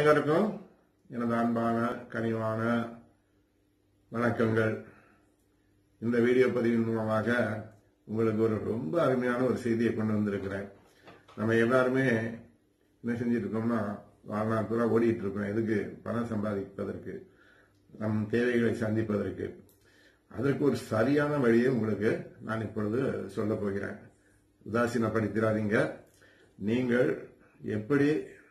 அனைவருக்கும் எனது அன்பான கனிவான வணக்கங்கள். இந்த வீடியோ பதிவின் மூலமாக உங்களுக்கு ஒரு ரொம்ப அருமையான ஒரு செய்தியை கொண்டு வந்திருக்கிறேன். நம்ம எல்லாருமே என்ன செஞ்சிட்டு இருக்கோம்னா, வாழ்நாள் பூரா ஓடிட்டு இருக்கோம். எதுக்கு? பணம் சம்பாதிப்பதற்கு, நம் தேவைகளை சந்திப்பதற்கு. அதற்கு ஒரு சரியான வழியை உங்களுக்கு நான் இப்பொழுது சொல்ல போகிறேன். உதாசீனப்படுத்திடாதீங்க. நீங்கள் எப்படி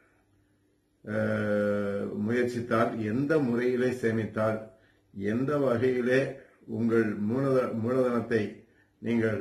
முயற்சித்தால், எந்த முறையிலே சேமித்தால், எந்த வகையிலே உங்கள் மூலதனத்தை நீங்கள்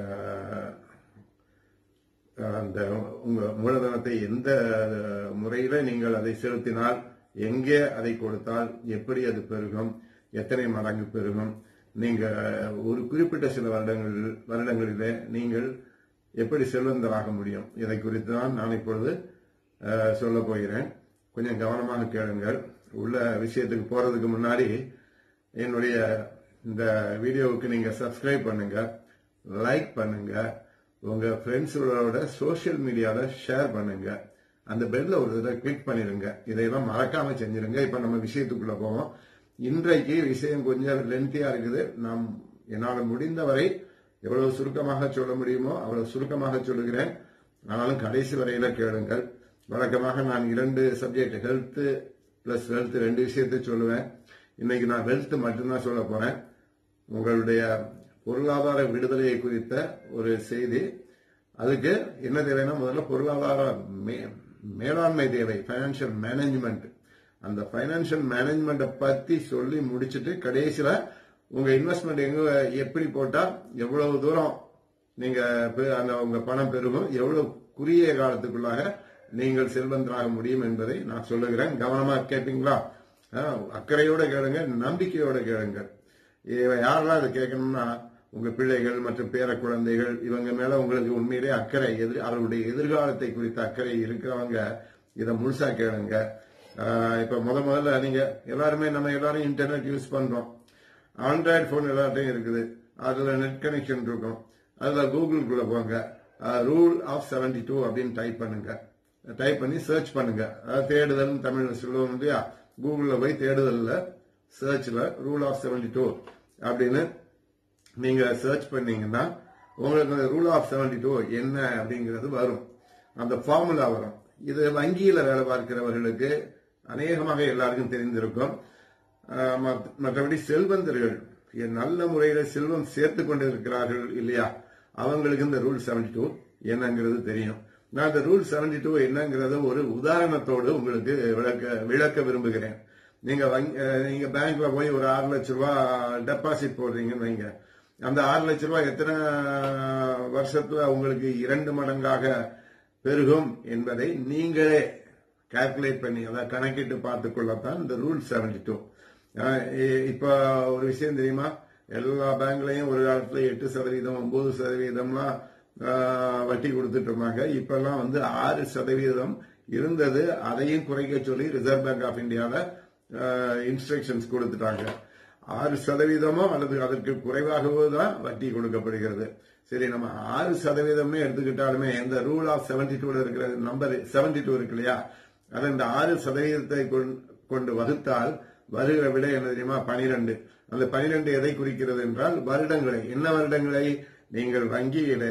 உங்க மூலதனத்தை எந்த முறையில நீங்கள் அதை செலுத்தினால், எங்கே அதை கொடுத்தால் எப்படி அது பெருகும், எத்தனை மடங்கு பெருகும், நீங்க ஒரு குறிப்பிட்ட சில வருடங்களிலே நீங்கள் எப்படி செல்வந்தராக முடியும், இதை குறித்து தான் நான் இப்பொழுது சொல்ல போகிறேன். கொஞ்சம் கவனமாக கேளுங்கள். உள்ள விஷயத்துக்கு போறதுக்கு முன்னாடி என்னுடைய இந்த வீடியோவுக்கு நீங்க சப்ஸ்கிரைப் பண்ணுங்க, லைக் பண்ணுங்க, உங்க ஃப்ரெண்ட்ஸோட சோசியல் மீடியால ஷேர் பண்ணுங்க, அந்த பெல்ல ஒரு தடவை கிளிக் பண்ணிருங்க. இதையெல்லாம் மறக்காம செஞ்சிருங்க. இப்ப நம்ம விஷயத்துக்குள்ள போவோம். இன்றைக்கு விஷயம் கொஞ்சம் லென்த்தியா இருக்குது. என்னால் முடிந்தவரை எவ்வளவு சுருக்கமாக சொல்ல முடியுமோ அவ்வளவு சுருக்கமாக சொல்லுகிறேன். ஆனாலும் கடைசி வரையில கேளுங்கள். வழக்கமாக நான் 2 சப்ஜெக்ட், ஹெல்த் பிளஸ் வெல்த், 2 விஷயத்தை சொல்லுவேன். இன்னைக்கு நான் வெல்த் மட்டும்தான் சொல்ல போறேன். உங்களுடைய பொருளாதார விடுதலையை குறித்த ஒரு செய்தி. அதுக்கு என்ன தேவைன்னா, முதல்ல பொருளாதார மேலாண்மை தேவை, பைனான்சியல் மேனேஜ்மெண்ட். அந்த பைனான்சியல் மேனேஜ்மெண்ட்டை பத்தி சொல்லி முடிச்சுட்டு கடைசியில உங்க இன்வெஸ்ட்மெண்ட் எப்படி போட்டா எவ்வளவு தூரம் நீங்க உங்க பணம் பெருகும், எவ்வளவு குறுகிய காலத்துக்குள்ளாக நீங்கள் செல்வந்தராக முடியும் என்பதை நான் சொல்லுகிறேன். கவனமா கேட்பீங்களா? அக்கறையோட கேளுங்க, நம்பிக்கையோட கேளுங்க. யாரெல்லாம் இதை கேட்கணும்னா, உங்க பிள்ளைகள் மற்றும் பேர குழந்தைகள், இவங்க மேல உங்களுக்கு உண்மையிலே அக்கறை, அவர்களுடைய எதிர்காலத்தை குறித்த அக்கறை இருக்கிறவங்க இதை முழுசா கேளுங்க. இப்ப முதல்ல நீங்க நம்ம எல்லாரும் இன்டர்நெட் யூஸ் பண்றோம். ஆண்ட்ராய்டு போன் எல்லாத்தையும் இருக்குது. அதுல நெட் கனெக்ஷன் இருக்கும். அதுல கூகுளுக்குள்ள போங்க, ரூல் ஆஃப் 72 அப்படின்னு டைப் பண்ணி சர்ச் பண்ணுங்க. தேடுதல் தமிழ்ல சொல்லுவோம் இல்லையா? கூகுள்ல போய் தேடுதல்ல சர்ச்ல ரூல் ஆஃப் 72 அப்படின்னு நீங்க சர்ச் பண்ணீங்கன்னா உங்களுக்கு ரூல் ஆஃப் 72 என்ன அப்படிங்கிறது வரும். அந்த ஃபார்முலா வரும். இது வங்கியில வேலை பார்க்கிறவர்களுக்கு அநேகமாக எல்லாருக்கும் தெரிந்திருக்கும். மற்றபடி செல்வந்தர்கள், நல்ல முறையில செல்வம் சேர்த்து கொண்டு இருக்கிறார்கள் இல்லையா, அவங்களுக்கு இந்த ரூல் 72 என்னங்கிறது தெரியும். நான் இந்த ரூல் 72 என்னங்கிறத ஒரு உதாரணத்தோடு உங்களுக்கு விளக்க விரும்புகிறேன். நீங்க பேங்க்ல போய் ஒரு 6 லட்சம் ரூபாய் டெபாசிட் போடுறீங்கன்னு வைங்க. அந்த 6 லட்சம் ரூபாய் எத்தனை வருஷத்துல உங்களுக்கு 2 மடங்காக பெருகும் என்பதை நீங்களே கால்குலேட் பண்ணி, அதை கணக்கிட்டு பார்த்துக் கொள்ளத்தான் இந்த ரூல் 72. இப்ப ஒரு விஷயம் தெரியுமா? எல்லா பேங்க்லயும் ஒரு காலத்துல 8%, 9%லாம் வட்டி கொடுத்துட்டு இருந்தாங்க. இப்ப எல்லாம் 6% இருந்தது. அதையும் குறைக்க சொல்லி ரிசர்வ் பேங்க் ஆஃப் இந்தியால இன்ஸ்ட்ரக்ஷன்ஸ் கொடுத்துட்டாங்க. 6% அல்லது அதற்கு குறைவாகவோ தான் வட்டி கொடுக்கப்படுகிறது. சரி, நம்ம 6% எடுத்துக்கிட்டாலுமே இந்த ரூல் ஆஃப் 72 இருக்கிற நம்பர் 72 இருக்கு இல்லையா, அது இந்த 6% கொண்டு வகுத்தால் வருகிற விட என்ன தெரியுமா? 12. அந்த 12 எதை குறிக்கிறது என்றால் வருடங்களை. என்ன வருடங்களை? நீங்கள் வங்கியில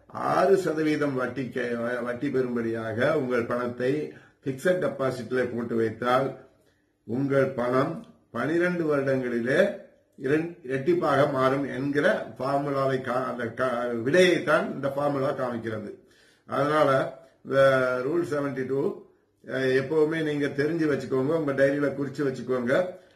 6% வட்டி பெறும்படியாக உங்கள் பணத்தை பிக்சட் டெபாசிட்ல போட்டு வைத்தால் உங்கள் பணம் 12 வருடங்களிலே இரட்டிப்பாக மாறும் என்கிற ஃபார்முலாவை, அந்த விடையைத்தான் இந்த ஃபார்முலா காமிக்கிறது. அதனால இந்த ரூல் 72 எப்பவுமே நீங்க தெரிஞ்சு வச்சுக்கோங்க, உங்க டைரியில குறிச்சு வச்சுக்கோங்க.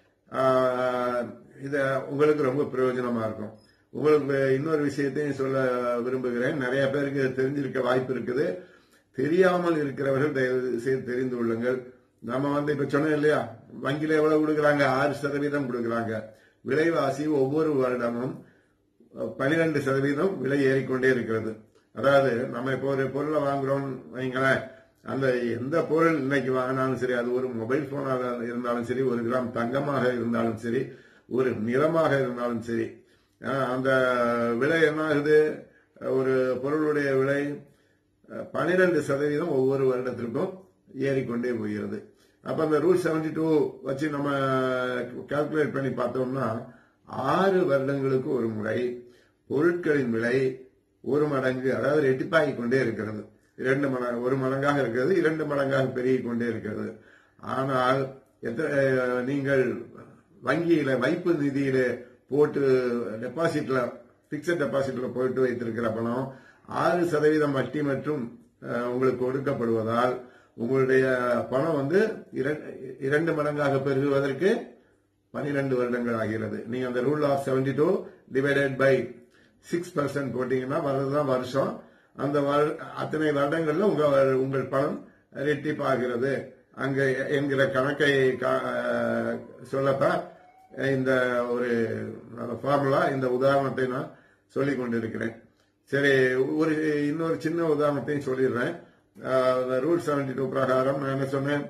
இத உங்களுக்கு ரொம்ப பிரயோஜனமா இருக்கும். உங்களுக்கு இன்னொரு விஷயத்தையும் சொல்ல விரும்புகிறேன். நிறைய பேருக்கு தெரிஞ்சிருக்க வாய்ப்பு இருக்குது. தெரியாமல் இருக்கிறவர்கள் தயவு செய்து தெரிந்து கொள்ளுங்கள். நம்ம இப்ப சொன்னோம் இல்லையா, வங்கியில எவ்வளவு கொடுக்கறாங்க? 6% கொடுக்கறாங்க. விலைவாசி ஒவ்வொரு வருடமும் 12% விலை ஏறிக்கொண்டே இருக்கிறது. அதாவது நம்ம இப்போ ஒரு பொருளை வாங்குறோம் வைங்களேன், அந்த எந்த பொருள் இன்னைக்கு வாங்கினாலும் சரி, அது ஒரு மொபைல் போனாக இருந்தாலும் சரி, 1 கிராம் தங்கமாக இருந்தாலும் சரி, ஒரு நிறமாக இருந்தாலும் சரி, அந்த விலை என்ன ஆகுது? ஒரு பொருளுடைய விலை 12% ஒவ்வொரு வருடத்திற்கும் ஏறிக்கொண்டே போகிறது. அப்ப அந்த ரூல் 72 வச்சு நம்ம கால்குலேட் பண்ணி பார்த்தோம்னா 6 வருடங்களுக்கு ஒரு முறை பொருட்களின் விலை 1 மடங்கு, அதாவது ரெட்டிப்பாகிக் கொண்டே இருக்கிறது. 1 மடங்காக இருக்கிறது, 2 மடங்காக பெருகிக் கொண்டே இருக்கிறது. ஆனால் நீங்கள் வங்கியில வைப்பு நிதியில போட்டு டெபாசிட்ல பிக்சட் டெபாசிட்ல போட்டு வைத்திருக்கிற பணம் 6% வட்டி மற்றும் உங்களுக்கு கொடுக்கப்படுவதால் உங்களுடைய பணம் 2 மடங்காக பெருகுவதற்கு 12 வருடங்கள் ஆகிறது. நீங்க அந்த ரூல் ஆஃப் 72 டிவைடட் பை 6% போட்டீங்கன்னா வரதுதான் வருஷம். அந்த அத்தனை வருடங்கள்ல உங்கள் பணம் ரெட்டிப்பாகிறது அங்க என்கிற கணக்கை சொல்லத்தான் இந்த ஒரு ஃபார்முலா, இந்த உதாரணத்தை நான் சொல்லிக் கொண்டிருக்கிறேன். சரி, இன்னொரு சின்ன உதாரணத்தையும் சொல்லிடுறேன். ரூல் 72 பிரகாரம் நான் என்ன சொன்னேன்,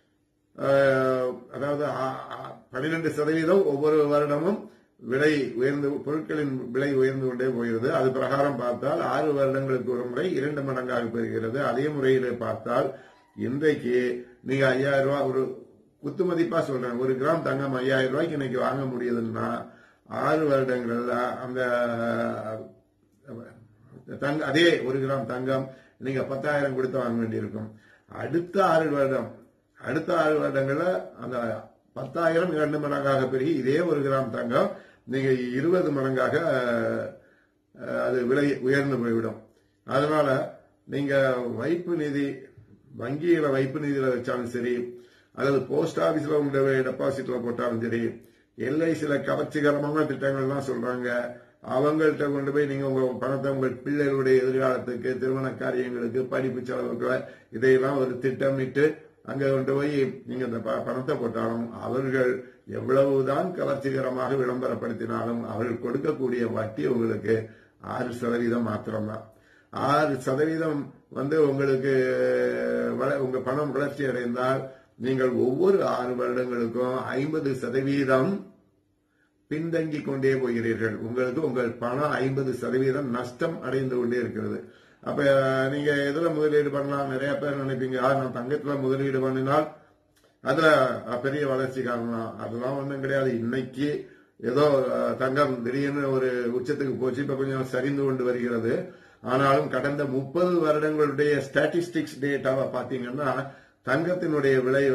அதாவது 12% ஒவ்வொரு வருடமும் பொருட்களின் விலை உயர்ந்து கொண்டே போகிறது. அது பிரகாரம் பார்த்தால் 6 வருடங்களுக்கு ஒரு முறை 2 மடங்காக பெறுகிறது. அதே முறையில பார்த்தால் இன்றைக்கு நீங்க 5000 ரூபாய், ஒரு குத்து மதிப்பா சொல்றேன், 1 கிராம் தங்கம் 5000 ரூபாய்க்கு இன்னைக்கு வாங்க முடியுதுன்னா 6 வருடங்கள்ல அந்த அதே 1 கிராம் தங்கம் நீங்க 10,000 கொடுத்து வாங்க வேண்டியிருக்கும். அடுத்த 6 வருடங்கள்ல அந்த 10,000 2 மடங்காக பெருகி இதே 1 கிராம் தங்கம் நீங்க 20 மடங்காக அது விலை உயர்ந்து போய்விடும். அதனால நீங்க வைப்பு நிதி, வங்கியில வைப்பு நிதியில வச்சாலும் சரி, அல்லது போஸ்ட் ஆபீஸ்ல உங்களுடைய டெபாசிட்ல போட்டாலும் சரி, LICல கவர்ச்சிகரமான திட்டங்கள் எல்லாம் சொல்றாங்க. அவங்கள்ட்ட கொண்டு போய் நீங்க உங்க பணத்தை உங்கள் பிள்ளைகளுடைய எதிர்காலத்துக்கு, திருமண காரியங்களுக்கு, படிப்பு செலவுக்கு இதையெல்லாம் ஒரு திட்டமிட்டு அங்க கொண்டு போய் நீங்க இந்த பணத்தை போட்டாலும் அவர்கள் எவ்வளவுதான் கவர்ச்சிகரமாக விளம்பரப்படுத்தினாலும் அவர்கள் கொடுக்கக்கூடிய வட்டி உங்களுக்கு 6% மாத்திரம்தான். 6% உங்களுக்கு உங்க பணம் வளர்ச்சி அடைந்தால் நீங்கள் ஒவ்வொரு 6 வருடங்களுக்கும் 50% பின்தங்கி கொண்டே போகிறீர்கள். உங்களுக்கு உங்கள் பணம் 50% நஷ்டம் அடைந்து கொண்டே இருக்கிறது. அப்ப நீங்க எதுல முதலீடு பண்ணலாம்? நிறைய பேர் நினைப்பீங்க, நான் தங்கத்துல முதலீடு பண்ணினால் அதுல பெரிய வளர்ச்சி காரணம். அதெல்லாம் ஒண்ணும் கிடையாது. இன்னைக்கு ஏதோ தங்கம் திடீர்னு ஒரு உச்சத்துக்கு போச்சு, இப்ப கொஞ்சம் சரிந்து கொண்டு வருகிறது. ஆனாலும் கடந்த 30 வருடங்களுடைய ஸ்டாட்டிஸ்டிக்ஸ் டேட்டாவை பாத்தீங்கன்னா தங்கத்தினுடைய விலை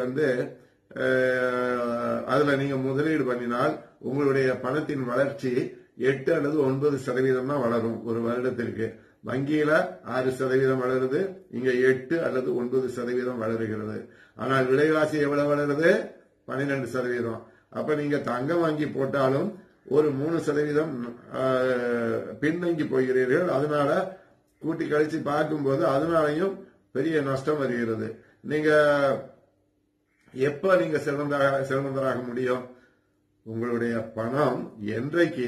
அதுல நீங்க முதலீடு பண்ணினால் உங்களுடைய பணத்தின் வளர்ச்சி 8 அல்லது 9% தான் வளரும் ஒரு வருடத்திற்கு. வங்கியில 6% வளருது, இங்க 8 அல்லது 9% வளருகிறது. ஆனால் விலைவாசி எவ்வளவு வளருது? 12%. அப்ப நீங்க தங்கம் வாங்கி போட்டாலும் ஒரு 3% பின்தங்கி போகிறீர்கள். அதனால கூட்டி கழிச்சு பார்க்கும்போது அதனாலையும் பெரிய நஷ்டம் வருகிறது. நீங்க எப்ப நீங்க செல்வந்தராக முடியும்? உங்களுடைய பணம் என்றைக்கு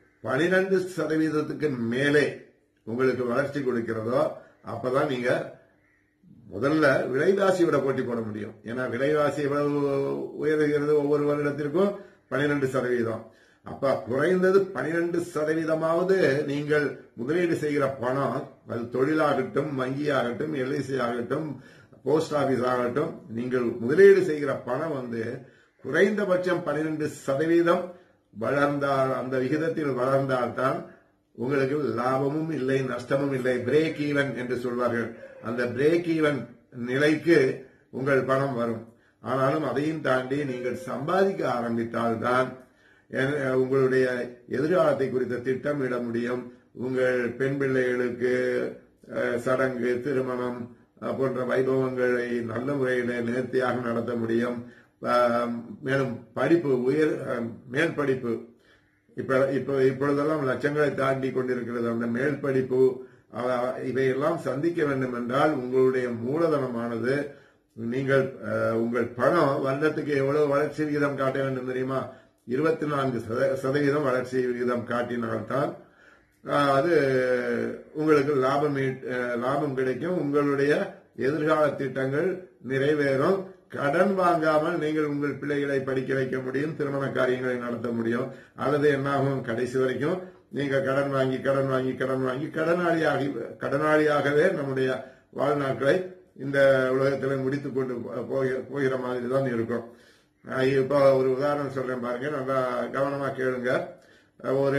12% மேலே உங்களுக்கு வளர்ச்சி கொடுக்கிறதோ அப்பதான் நீங்க முதல்ல விலைவாசியோட போட்டி போட முடியும். ஏன்னா விலைவாசி எவ்வளவு உயர்கிறது ஒவ்வொரு வருடத்திற்கும்? 12%. அப்ப குறைந்தது 12%ஆவது நீங்கள் முதலீடு செய்கிற பணம், அது தொழிலாகட்டும், வங்கியாகட்டும், LIC ஆகட்டும், போஸ்ட் ஆபீஸ் ஆகட்டும், நீங்கள் முதலீடு செய்கிற பணம் குறைந்தபட்சம் 12% வளர்ந்தால், அந்த விகிதத்தில் வளர்ந்தால்தான் உங்களுக்கு லாபமும் இல்லை, நஷ்டமும் இல்லை. பிரேக் ஈவன் என்று சொல்வார்கள். அந்த பிரேக் ஈவன் நிலைக்கு உங்கள் பணம் வரும். ஆனாலும் அதையும் தாண்டி நீங்கள் சம்பாதிக்க ஆரம்பித்தால்தான் உங்களுடைய எதிர்காலத்தை குறித்த திட்டமிட முடியும். உங்கள் பெண் பிள்ளைகளுக்கு சடங்கு, திருமணம் போன்ற வைபவங்களை நல்ல முறையில் நேர்த்தியாக நடத்த முடியும். மேலும் படிப்பு, மேல் படிப்பு இப்பொழுதெல்லாம் லட்சங்களை தாண்டி கொண்டிருக்கிறது. அந்த மேல் படிப்பு இவையெல்லாம் சந்திக்க வேண்டும் என்றால் உங்களுடைய மூலதனமானது, நீங்கள் உங்கள் பணம் வருடத்துக்கு எவ்வளவு வளர்ச்சி விகிதம் காட்ட வேண்டும் தெரியுமா? 24% வளர்ச்சி விகிதம் காட்டினால்தான் அது உங்களுக்கு லாபம் கிடைக்கும். உங்களுடைய எதிர்கால திட்டங்கள் நிறைவேறும். கடன் வாங்காமல் நீங்கள் உங்கள் பிள்ளைகளை படிக்க வைக்க முடியும், திருமண காரியங்களை நடத்த முடியும். அல்லது என்னாகும், கடைசி வரைக்கும் நீங்க கடன் வாங்கி கடனாளியாகவே நம்முடைய வாழ்நாட்களை இந்த உலகத்துல முடித்துக் கொண்டு போகிற மாதிரி தான் இருக்கும். இப்ப ஒரு உதாரணம் சொல்றேன் பாருங்க, நல்லா கவனமா கேளுங்க. ஒரு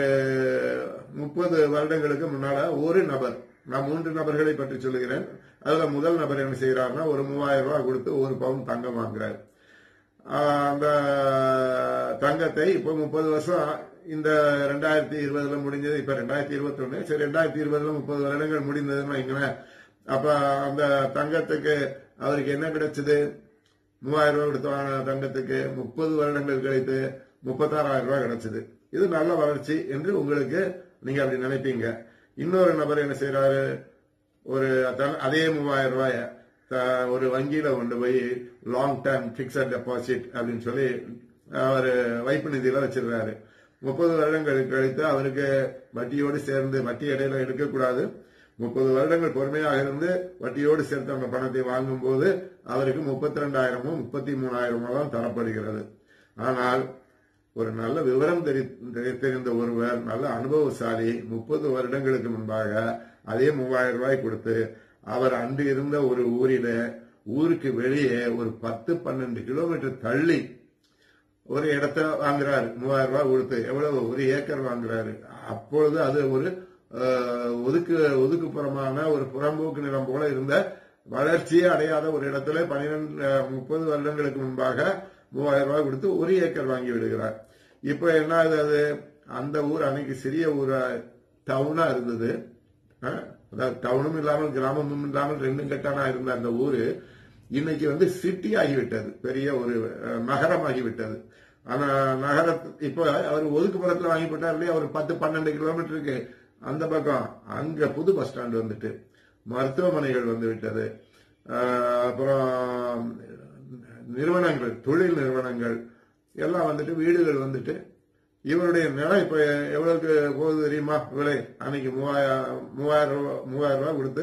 30 வருடங்களுக்கு முன்னால ஒரு நபர், நான் 3 நபர்களை பற்றி சொல்லுகிறேன். அதுல முதல் நபர் என்ன செய்யறாருன்னா, ஒரு 3000 ரூபாய் கொடுத்து 1 பவுன் தங்கம் வாங்குறாரு. அந்த தங்கத்தை இப்போ 30 வருஷம், இந்த 2020 முடிஞ்சது, இப்ப 2021, சரி 2020 30 வருடங்கள் முடிந்ததுன்னு வைங்களேன். அப்ப அந்த தங்கத்துக்கு அவருக்கு என்ன கிடைச்சது? 3000 ரூபாய் கொடுத்து வாங்கின தங்கத்துக்கு 30 வருடங்கள் கழித்து 36,000 ரூபாய் கிடைச்சது. இது நல்ல வளர்ச்சி என்று உங்களுக்கு நீங்க அப்படி நினைப்பீங்க. இன்னொரு நபர் என்ன செய்யறாரு, ஒரு அதே 3000 ரூபாய ஒரு வங்கியில கொண்டு போய் லாங் டேர்ம் பிக்சட் டெபாசிட் அப்படின்னு சொல்லி அவர் வைப்பு நிதியில வச்சிருக்காரு. 30 வருடங்கள் கழித்து அவருக்கு வட்டியோடு சேர்ந்து, வட்டி இடையில எடுக்கக்கூடாது, 30 வருடங்கள் பொறுமையாக இருந்து வட்டியோடு சேர்த்து அந்த பணத்தை வாங்கும் போது அவருக்கு 32,000 33,000 தான் தரப்படுகிறது. ஆனால் ஒரு நல்ல விவரம் தெரிந்த ஒருவர், நல்ல அனுபவசாலி, 30 வருடங்களுக்கு முன்பாக அதே 3000 ரூபாய் கொடுத்து அவர் அன்று இருந்த ஒரு ஊருக்கு வெளியே ஒரு 10-12 கிலோமீட்டர் தள்ளி ஒரு இடத்தை வாங்குறாரு. 3000 ரூபாய் கொடுத்து எவ்வளவு, 1 ஏக்கர் வாங்குறாரு. அப்பொழுது அது ஒரு ஒதுக்குப்புறமான ஒரு புறம்போக்கு நிலம் போல இருந்த, வளர்ச்சியே அடையாத ஒரு இடத்துல 30 வருடங்களுக்கு முன்பாக 3000 ரூபாய் கொடுத்து 1 ஏக்கர் வாங்கி விடுகிறார். இப்ப என்ன ஆகுது, அந்த ஊர் அன்னைக்கு சிறிய ஊரா டவுனா இருந்தது, அதாவது டவுனும் இல்லாமல் கிராமமும் இல்லாமல் ரெண்டும் கட்டானா இருந்த அந்த ஊரு இன்னைக்கு சிட்டி ஆகிவிட்டது, பெரிய ஒரு நகரமாகிவிட்டது. ஆனா நகர இப்ப அவர் ஒதுக்குப்புறத்துல வாங்கி போட்டார் இல்லையா, ஒரு 10-12 கிலோமீட்டருக்கு அந்த பக்கம், அங்க புது பஸ் ஸ்டாண்ட் வந்துட்டு, மருத்துவமனைகள் வந்து விட்டது, அப்புறம் நிறுவனங்கள், தொழில் நிறுவனங்கள் எல்லாம் வந்துட்டு, வீடுகள் வந்துட்டு. இவருடைய நிலம் இப்ப எவ்வளவுக்கு போகுது தெரியுமா விலை? அன்னைக்கு 3000 ரூபாய் கொடுத்து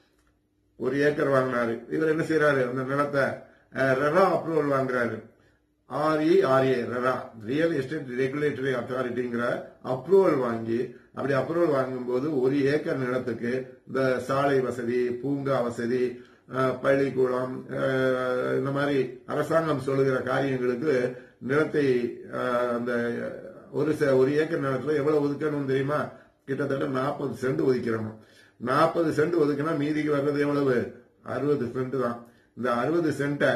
1 ஏக்கர் வாங்கினாரு. இவர் என்ன செய்யறாரு, அந்த நிலத்தை ரெரா அப்ரூவல் வாங்குறாரு. RERA, RERA, real estate regulatory அத்தாரிட்டிங்கிற அப்ரூவல் வாங்கி, அப்படி அப்ரூவல் வாங்கும் போது 1 ஏக்கர் நிலத்துக்கு இந்த சாலை வசதி, பூங்கா வசதி, பள்ளிக்கூடம், இந்த மாதிரி அரசாங்கம் சொல்லுகிற காரியங்களுக்கு நிலத்தை, அந்த 1 ஏக்கர் நிலத்துல எவ்வளவு ஒதுக்கணும் தெரியுமா? கிட்டத்தட்ட 40 சென்ட் ஒதுக்கிறோம். 40 சென்ட் ஒதுக்கினா மீதிக்கு வர்றது எவ்வளவு? 60 சென்ட் தான். இந்த 60 சென்ட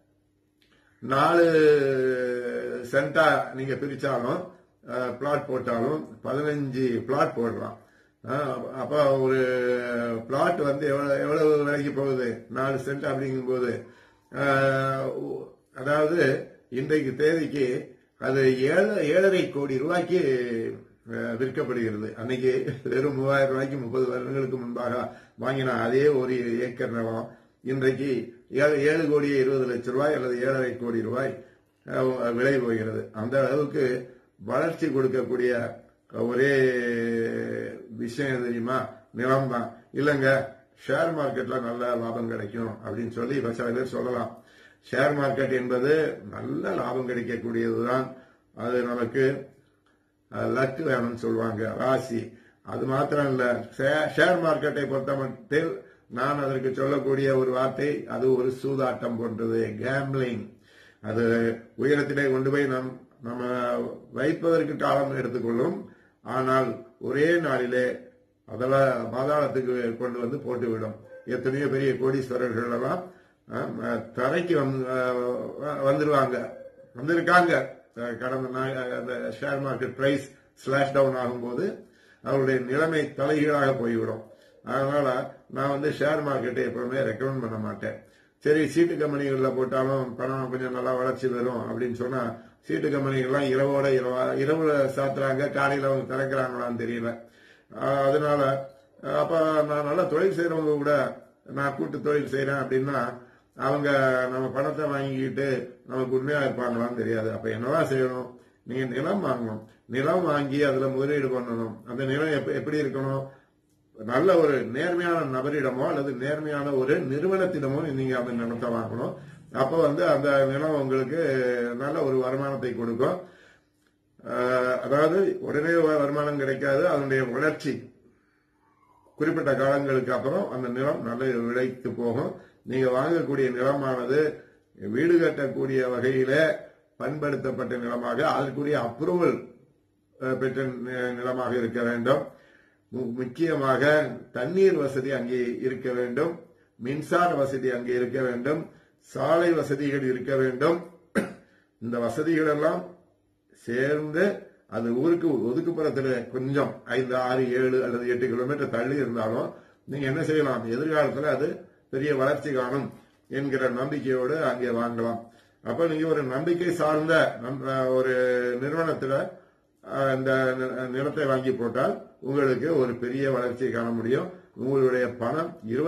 4 சென்டா நீங்க பிரிச்சாலும், பிளாட் போட்டாலும் 15 பிளாட் போடலாம். அப்ப ஒரு பிளாட் எவ்வளவு விலைக்கு போகுது? 4 சென்ட் அப்படிங்கும் போது, அதாவது இன்றைக்கு தேதிக்கு அது 7.5 கோடி ரூபாய்க்கு விற்கப்படுகிறது. அன்னைக்கு வெறும் 3000 ரூபாய்க்கு 30 வருடங்களுக்கு முன்பாக வாங்கின அதே 1 ஏக்கர் நிலம் இன்றைக்கு 7 கோடி 20 லட்சம் ரூபாய் அல்லது 7.5 கோடி ரூபாய் விலை போகிறது. அந்த அளவுக்கு வளர்ச்சி கொடுக்கக்கூடிய ஒரே விஷயம் தெரியுமா? நிலம் தான். இல்லங்க, ஷேர் மார்க்கெட்ல நல்ல லாபம் கிடைக்கும் அப்படின்னு சொல்லி இப்ப சில பேர் சொல்லலாம். ஷேர் மார்க்கெட் என்பது நல்ல லாபம் கிடைக்கக்கூடியதுதான். அது நமக்கு லக் வேணும்னு சொல்லுவாங்க, ராசி. அது மாத்திரம் இல்ல, ஷேர் மார்க்கெட்டை பொறுத்த மட்டும் நான் அதற்கு சொல்லக்கூடிய ஒரு வார்த்தை, அது ஒரு சூதாட்டம் போன்றது, கேம்பிளிங். அது உயரத்திலே கொண்டு போய் நம்ம வைப்பதற்கு காலம் எடுத்துக்கொள்ளும். ஆனால் ஒரே நாளிலே அதெல்லாம் பாதாளத்துக்கு கொண்டு வந்து போட்டுவிடும். எத்தனையோ பெரிய கோடீஸ்வரர்கள் எல்லாம் தரைக்கு வந்திருக்காங்க. கடந்த அந்த share market price slash down ஆகும்போது அவருடைய நிலைமை தலைகீழாக போய்விடும். அதனால நான் ஷேர் மார்க்கெட்டை எப்பவுமே ரெக்கமெண்ட் பண்ண மாட்டேன். சரி, சீட்டு கம்பெனிகள்ல போட்டாலும் பணம் கொஞ்சம் நல்லா வளர்ச்சி வரும் அப்படின்னு சொன்னா, சீட்டு கம்பெனிகள்லாம் இரவுல சாத்துறாங்க, காலையில அவங்க திறக்கிறாங்களான்னு தெரியல. அதனால அப்ப நான் நல்லா தொழில் செய்யறவங்க கூட, நான் கூட்டு தொழில் செய்யறேன் அப்படின்னா அவங்க நம்ம பணத்தை வாங்கிக்கிட்டு நமக்கு உண்மையா இருப்பாங்களான்னு தெரியாது. அப்ப என்னதான் செய்யணும்? நீங்க நிலம் வாங்கணும். நிலம் வாங்கி அதுல முதலீடு பண்ணணும். அந்த நிலம் எப்படி இருக்கணும்? நல்ல ஒரு நேர்மையான நபரிடமோ அல்லது நேர்மையான ஒரு நிறுவனத்திடமோ நீங்க அந்த நிலத்தை வாங்கணும். அப்ப அந்த நிலம் உங்களுக்கு நல்ல ஒரு வருமானத்தை கொடுக்கும். அதாவது உடனே வருமானம் கிடைக்காது, அதனுடைய வளர்ச்சி குறிப்பிட்ட காலங்களுக்கு அப்புறம் அந்த நிலம் நல்ல விலைக்கு போகும். நீங்க வாங்கக்கூடிய நிலமானது வீடு கட்டக்கூடிய வகையில பயன்படுத்தப்பட்ட நிலமாக, அதற்குரிய அப்ரூவல் பெற்ற நிலமாக இருக்க வேண்டும். முக்கியமாக தண்ணீர் வசதி அங்கே இருக்க வேண்டும், மின்சார வசதி அங்கே இருக்க வேண்டும், சாலை வசதிகள் இருக்க வேண்டும். இந்த வசதிகள் எல்லாம் சேர்ந்து அது ஊருக்கு ஒதுக்குப்புறத்தில் கொஞ்சம் 5, 6, 7 அல்லது 8 கிலோமீட்டர் தள்ளி இருந்தாலும் நீங்க என்ன செய்யலாம், எதிர்காலத்தில் அது பெரிய வளர்ச்சி காணும் என்கிற நம்பிக்கையோடு அங்கே வாங்கலாம். அப்ப நீங்க ஒரு நம்பிக்கை சார்ந்த ஒரு நிறுவனத்துல இந்த நிலத்தை வாங்கி போட்டால் உங்களுக்கு ஒரு பெரிய வளர்ச்சியை காண முடியும். உங்களுடைய பணம்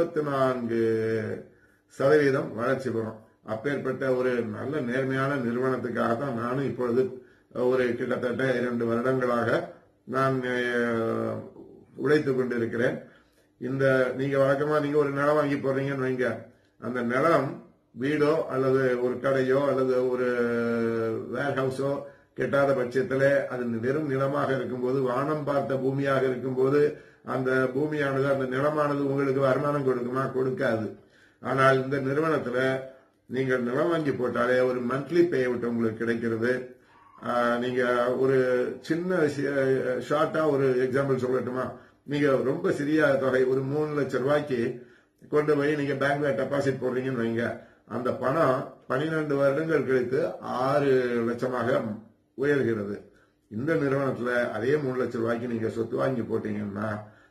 24% வளர்ச்சி பெறும். அப்பேற்பட்ட ஒரு நல்ல நேர்மையான நிறுவனத்துக்காக தான் நானும் இப்பொழுது ஒரு கிட்டத்தட்ட 2 வருடங்களாக நான் உழைத்துக் கொண்டிருக்கிறேன். இந்த நீங்க வழக்கமா நீங்க ஒரு நிலம் வாங்கி போறீங்கன்னு வைங்க, அந்த நிலம் வீடோ அல்லது ஒரு கடையோ அல்லது ஒரு வேர் ஹவுஸோ கெட்டாத பட்சத்தில் அது வெறும் நிலமாக இருக்கும்போது, வானம் பார்த்த பூமியாக இருக்கும்போது அந்த பூமியானது அந்த நிலமானது உங்களுக்கு வருமானம் கொடுக்குமா? கொடுக்காது. ஆனால் இந்த நிறுவனத்துல நீங்கள் நிலம் வாங்கி போட்டாலே ஒரு மந்த்லி பே அவுட் உங்களுக்கு கிடைக்கிறது. நீங்க ஒரு சின்ன ஷார்ட்டா ஒரு எக்ஸாம்பிள் சொல்லட்டுமா, நீங்க ரொம்ப சிறிய தொகை ஒரு 3 லட்சம் ரூபாய்க்கு கொண்டு போய் நீங்க பேங்க்ல டெபாசிட் போடுறீங்கன்னு வைங்க, அந்த பணம் 12 வருடங்கள் கழித்து 6 லட்சமாக உயர்கிறது. இந்த நிறுவனத்துல அதே 3 லட்சம் ரூபாய்க்கு நீங்க சொத்து வாங்கி போட்டீங்கன்னா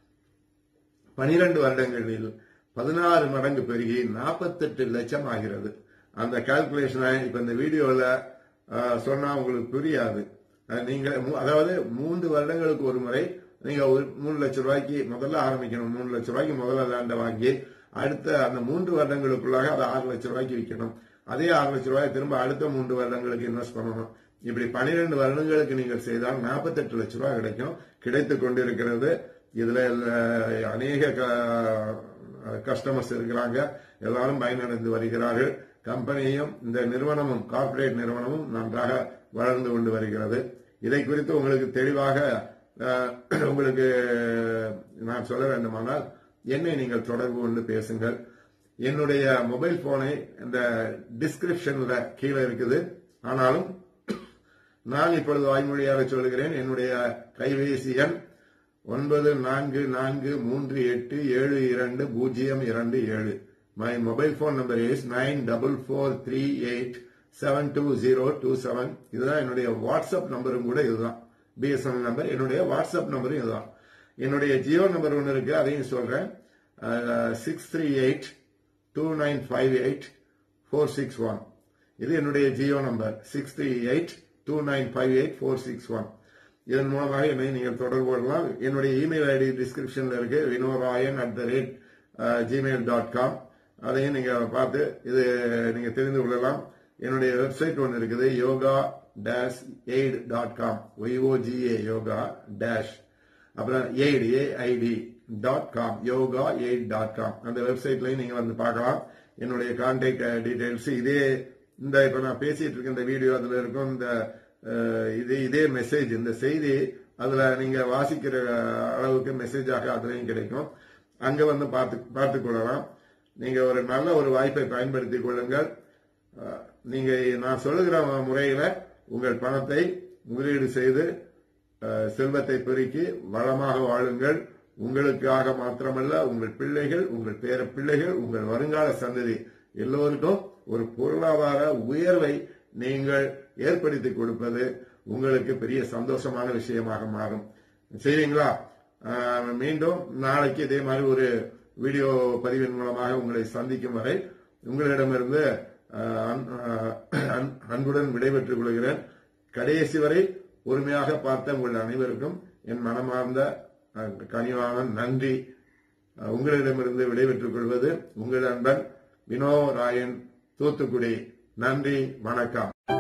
12 வருடங்களில் 16 மடங்கு பெருகி 48 லட்சம் ஆகிறது. அந்த கால்குலேஷனை இப்ப இந்த வீடியோல சொன்னா உங்களுக்கு புரியாது. நீங்க அதாவது 3 வருடங்களுக்கு ஒரு முறை நீங்க ஒரு 3 லட்சம் ரூபாய்க்கு முதல்ல ஆரம்பிக்கணும். 3 லட்சம் ரூபாய்க்கு முதல்ல லேண்டை வாங்கி அடுத்த அந்த 3 வருடங்களுக்குள்ளாக அதை 6 லட்சம் ரூபாய்க்கு விற்கணும். அதே 6 லட்சம் ரூபாய் திரும்ப அடுத்த 3 வருடங்களுக்கு இன்வெஸ்ட் பண்ணணும். இப்படி 12 வருடங்களுக்கு நீங்கள் செய்தால் 48 லட்சம் ரூபாய் கிடைக்கும். கிடைத்துக் கொண்டிருக்கிறது. இதுல அநேக கஸ்டமர்ஸ் இருக்கிறாங்க, எல்லாரும் பயனடைந்து வருகிறார்கள். கம்பெனியும் இந்த நிறுவனமும் கார்ப்பரேட் நிறுவனமும் நன்றாக வளர்ந்து கொண்டு வருகிறது. இதை குறித்து உங்களுக்கு தெளிவாக உங்களுக்கு நான் சொல்ல வேண்டுமானால் என்னை நீங்கள் தொடர்பு கொண்டு பேசுங்கள். என்னுடைய மொபைல் போனை இந்த டிஸ்கிரிப்ஷன்ல கீழே இருக்குது. ஆனாலும் நான் இப்பொழுது வாய்மொழியாக சொல்கிறேன். என்னுடைய கைபேசி எண் 9443872027. My mobile phone number is 9443872027. இதுதான் என்னுடைய வாட்ஸ்அப் நம்பரும் கூட இதுதான். BSNL number. என்னுடைய வாட்ஸ்அப் நம்பரும் இதுதான். என்னுடைய ஜியோ நம்பர் ஒன்று இருக்கு, அதையும் சொல்றேன். 6382958 இது என்னுடைய ஜியோ நம்பர். 6382958 இதன் மூலமாக என்னை நீங்கள் தொடர்பு கொள்ளலாம். என்னுடைய இமெயில் ஐடி டிஸ்கிரிப்ஷன்ல இருக்கு, vinorayan@gmail.com. அதையும் நீங்க பார்த்து இது நீங்க தெரிந்து கொள்ளலாம். என்னுடைய வெப்சைட் ஒன்று இருக்குது, yoga-aid.com. YOGA yoga அப்புறம் aid.com yoga-aid.com. அந்த வெப்சைட்லயும் நீங்க வந்து பார்க்கலாம். என்னுடைய கான்டாக்ட் டீடைல்ஸ் இதே இந்த இப்ப நான் பேசிட்டு இருக்க இந்த வீடியோ அதுல இருக்கும். இந்த இதே மெசேஜ், இந்த செய்தி அதுல நீங்க வாசிக்கிற அளவுக்கு மெசேஜாக அதுலயும் கிடைக்கும். அங்க வந்து பார்த்துக் கொள்ளலாம். நீங்க ஒரு நல்ல ஒரு வாய்ப்பை பயன்படுத்திக் கொள்ளுங்கள். நீங்க நான் சொல்லுகிற முறையில உங்கள் பணத்தை முதலீடு செய்து செல்வத்தை பெருக்கி வளமாக வாழுங்கள். உங்களுக்காக மாத்திரமல்ல, உங்கள் பிள்ளைகள், உங்கள் பேர பிள்ளைகள், உங்கள் வருங்கால சந்ததி எல்லோருக்கும் ஒரு பொருளாதார உயர்வை நீங்கள் ஏற்படுத்தி கொடுப்பது உங்களுக்கு பெரிய சந்தோஷமான விஷயமாக மாறும். செய்வீங்களா? மீண்டும் நாளைக்கு இதே மாதிரி ஒரு வீடியோ பதிவின் மூலமாக உங்களை சந்திக்கும் வரை உங்களிடமிருந்து அன்புடன் விடைபெற்றுக் கொள்கிறேன். கடைசி வரை பொறுமையாக பார்த்த உங்கள் அனைவருக்கும் என் மனமார்ந்த கனிவான நன்றி. உங்களிடமிருந்து விடைபெற்றுக் கொள்வது உங்கள் அன்பன் வினோ ராயன், தூத்துக்குடி. நன்றி, வணக்கம்.